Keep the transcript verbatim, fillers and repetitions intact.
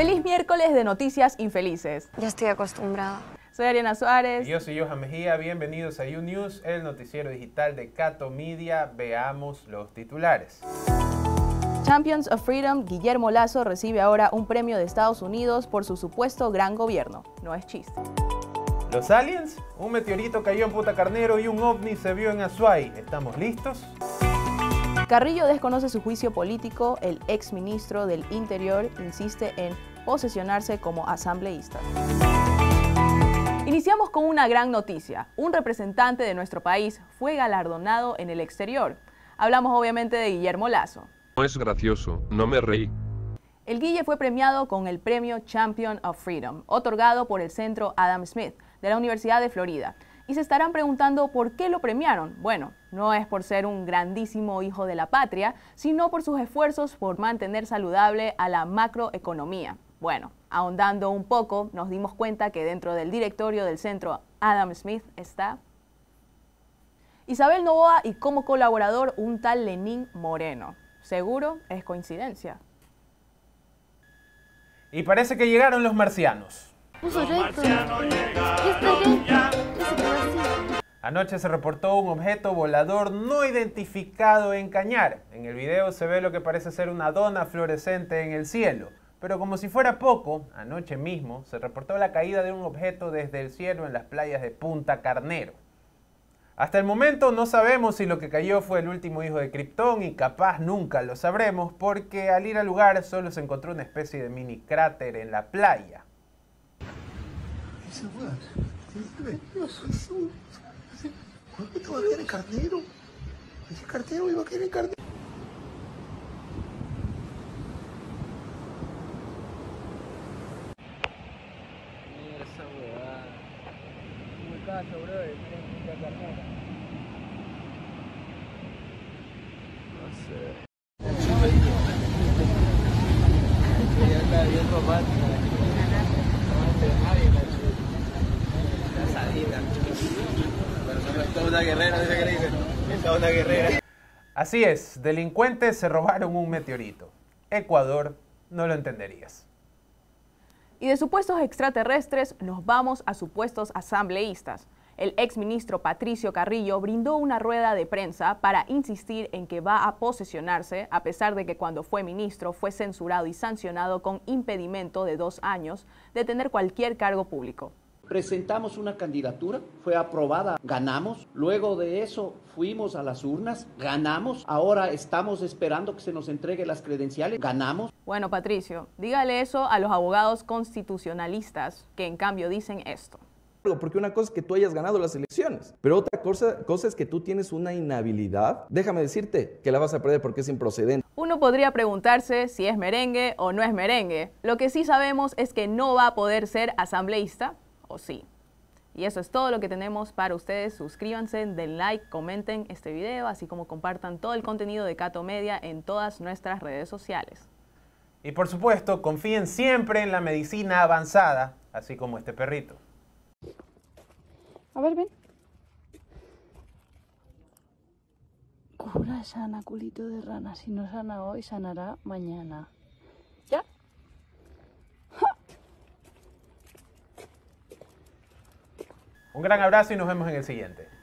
Feliz miércoles de noticias infelices. Ya estoy acostumbrada. Soy Ariana Suárez. Y yo soy Johan Mejía. Bienvenidos a YouNews, el noticiero digital de Cato Media. Veamos los titulares. Champions of Freedom, Guillermo Lasso recibe ahora un premio de Estados Unidos por su supuesto gran gobierno. No es chiste. ¿Los aliens? Un meteorito cayó en Punta Carnero y un ovni se vio en Azuay. ¿Estamos listos? Carrillo desconoce su juicio político. El exministro del Interior insiste en posesionarse como asambleísta. Iniciamos con una gran noticia. Un representante de nuestro país fue galardonado en el exterior. Hablamos obviamente de Guillermo Lasso. No es gracioso, no me reí. El Guille fue premiado con el premio Champion of Freedom, otorgado por el Centro Adam Smith de la Universidad de Florida. Y se estarán preguntando por qué lo premiaron. Bueno, no es por ser un grandísimo hijo de la patria, sino por sus esfuerzos por mantener saludable a la macroeconomía. Bueno, ahondando un poco, nos dimos cuenta que dentro del directorio del Centro Adam Smith está Isabel Noboa y como colaborador un tal Lenín Moreno. Seguro es coincidencia. Y parece que llegaron los marcianos. Los marcianos llegaron ya. Anoche se reportó un objeto volador no identificado en Cañar. En el video se ve lo que parece ser una dona fluorescente en el cielo. Pero como si fuera poco, anoche mismo se reportó la caída de un objeto desde el cielo en las playas de Punta Carnero. Hasta el momento no sabemos si lo que cayó fue el último hijo de Krypton y capaz nunca lo sabremos porque al ir al lugar solo se encontró una especie de mini cráter en la playa. ¿Esto va a quedar en Carnero? ¿Ese cartero iba a quedar en Carnero? Mira esa huevada. Muy caso, brother. Miren Punta Carnero. No sé. Ya está bien romántica. La salida. Pero no está una guerrera, dice que dice. Está una guerrera. Así es, delincuentes se robaron un meteorito. Ecuador no lo entenderías. Y de supuestos extraterrestres nos vamos a supuestos asambleístas. El exministro Patricio Carrillo brindó una rueda de prensa para insistir en que va a posesionarse, a pesar de que cuando fue ministro fue censurado y sancionado con impedimento de dos años de tener cualquier cargo público. Presentamos una candidatura, fue aprobada, ganamos. Luego de eso fuimos a las urnas, ganamos. Ahora estamos esperando que se nos entregue las credenciales, ganamos. Bueno, Patricio, dígale eso a los abogados constitucionalistas que en cambio dicen esto. Porque una cosa es que tú hayas ganado las elecciones, pero otra cosa, cosa es que tú tienes una inhabilidad. Déjame decirte que la vas a perder porque es improcedente. Uno podría preguntarse si es merengue o no es merengue. Lo que sí sabemos es que no va a poder ser asambleísta, o sí. Y eso es todo lo que tenemos para ustedes. Suscríbanse, den like, comenten este video, así como compartan todo el contenido de Cato Media en todas nuestras redes sociales. Y por supuesto, confíen siempre en la medicina avanzada, así como este perrito. A ver, ven. Cura sana, culito de rana. Si no sana hoy, sanará mañana. ¿Ya? ¡Ja! Un gran abrazo y nos vemos en el siguiente.